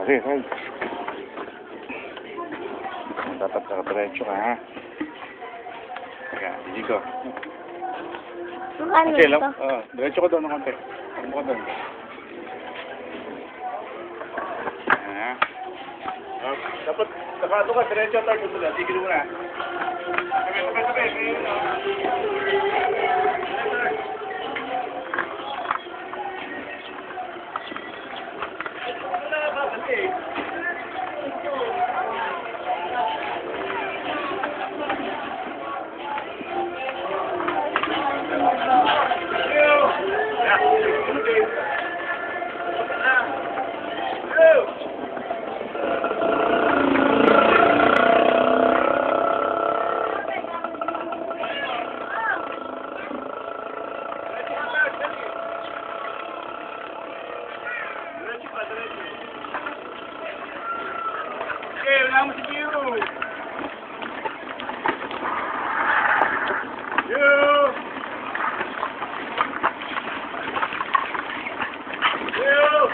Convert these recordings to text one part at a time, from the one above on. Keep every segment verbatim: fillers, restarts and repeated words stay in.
Sige, sige. Dapat nakadiretso ka, ha? Sige, hindi ko. Ano Okay lang. ito? Oo, diretso ko doon ng konti. Ano ko doon? Ha? Oh, dapat, nakato ka, diretso at target doon. Sige mo na. Sabi, sabi, sabi. Okay, wala mo si Biro. Biro! Biro!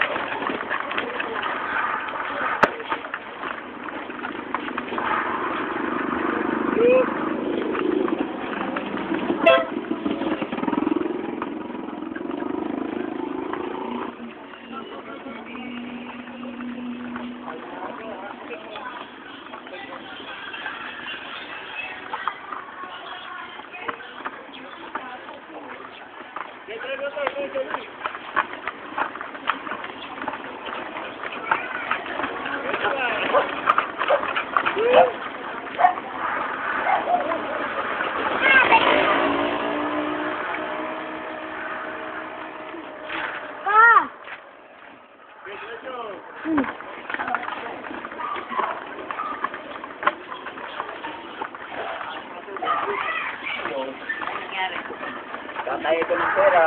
Pa! Hmm. Tatay ito ng pera.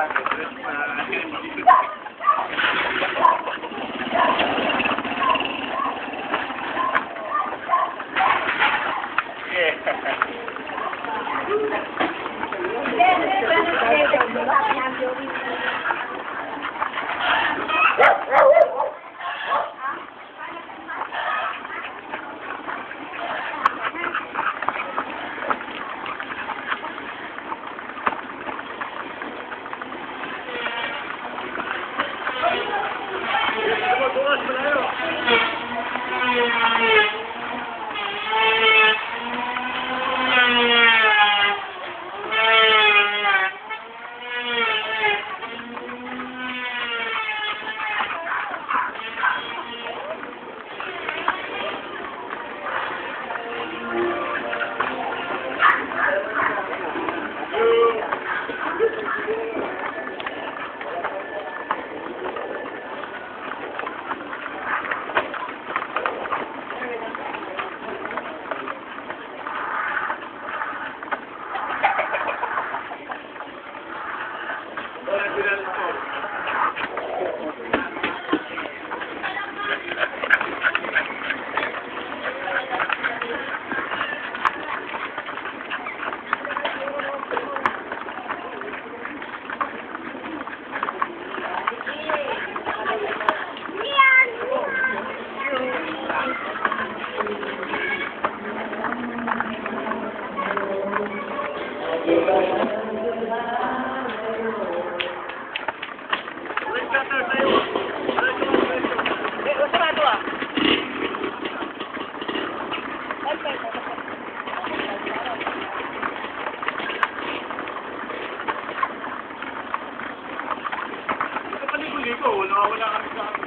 Wala kami sa akin.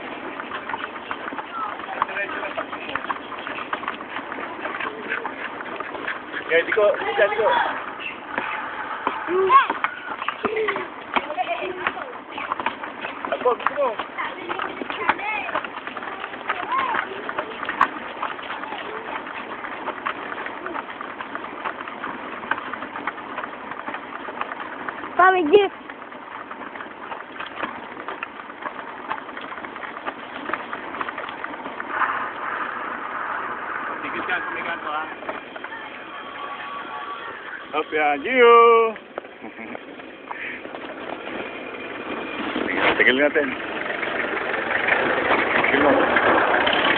Diretso na takbo mo. Kaya di ko, di ko. Ako, gusto mo. Kami jeep. Tigil ka, tumigan ko ha. Up yan, Gio! Tigil natin. Tigil mo.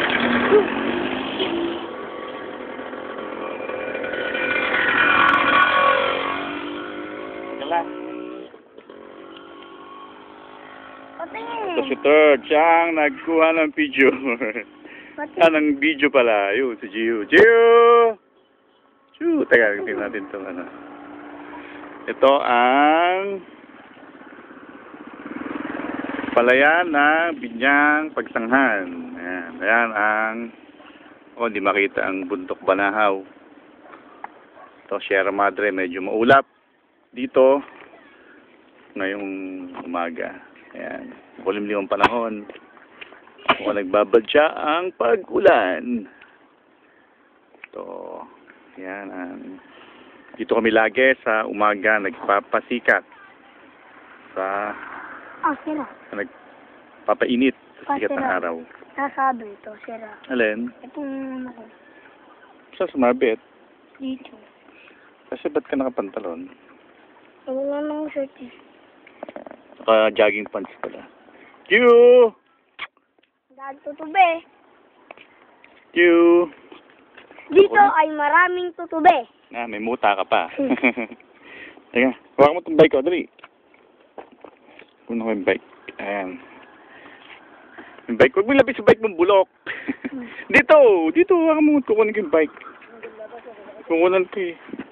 Wala. Patingin. Ito si Third, siya ang nagkuha ng video. ah, Patingin. ng video pala. Yun, si Gio. Gio! Gio! Teka, tingnan natin ito. Ano. Ito ang palayan ng Binyang Pagsanghan. Ayan, ayan ang oh, hindi makita ang Bundok Banahaw. Ito, Sierra Madre, medyo maulap dito ngayong umaga. Ayan, kulimlim ang panahon. O nagbabadya ang pag-ulan. Ito, ayan. Ang, dito kami lagi sa umaga nagpapasikat sa Ah, sira. nagpapainit sa sikat ng Pasira. araw. Nasabi ito, sira. Alin? Itong ano ko. Sa sumabit. Dito. Kasi ba't ka nakapantalon? Wala nang shirt eh. Naka-jogging pants pala. Q! Dahil tutube. Q! Dito ay maraming tutube. Ah, may muta ka pa. Teka, hawakan mo itong bike ko. Dali. Kunin ko yung bike. Ayan. Yung bike. Huwag mo lapis yung bike mong bulok. dito! Dito! Hawakan mo. Kukunin ko yung bike. Kukunan ko eh.